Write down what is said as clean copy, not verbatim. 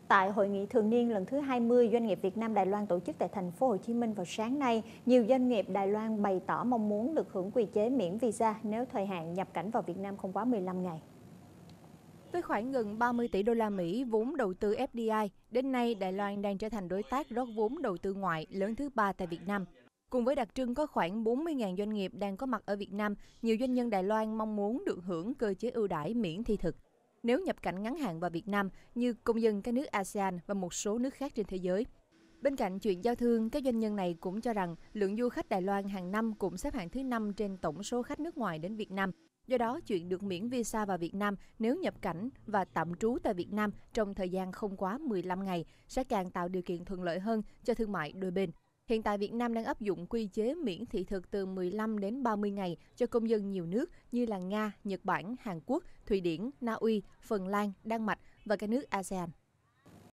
Tại hội nghị thường niên lần thứ 20 doanh nghiệp Việt Nam Đài Loan tổ chức tại thành phố Hồ Chí Minh vào sáng nay, nhiều doanh nghiệp Đài Loan bày tỏ mong muốn được hưởng quy chế miễn visa nếu thời hạn nhập cảnh vào Việt Nam không quá 15 ngày. Với khoảng gần 30 tỷ đô la Mỹ vốn đầu tư FDI, đến nay Đài Loan đang trở thành đối tác rót vốn đầu tư ngoại lớn thứ 3 tại Việt Nam. Cùng với đặc trưng có khoảng 40.000 doanh nghiệp đang có mặt ở Việt Nam, nhiều doanh nhân Đài Loan mong muốn được hưởng cơ chế ưu đãi miễn thị thực nếu nhập cảnh ngắn hạn vào Việt Nam như công dân các nước ASEAN và một số nước khác trên thế giới. Bên cạnh chuyện giao thương, các doanh nhân này cũng cho rằng lượng du khách Đài Loan hàng năm cũng xếp hạng thứ 5 trên tổng số khách nước ngoài đến Việt Nam. Do đó, chuyện được miễn visa vào Việt Nam nếu nhập cảnh và tạm trú tại Việt Nam trong thời gian không quá 15 ngày sẽ càng tạo điều kiện thuận lợi hơn cho thương mại đôi bên. Hiện tại Việt Nam đang áp dụng quy chế miễn thị thực từ 15 đến 30 ngày cho công dân nhiều nước như là Nga, Nhật Bản, Hàn Quốc, Thụy Điển, Na Uy, Phần Lan, Đan Mạch và các nước ASEAN.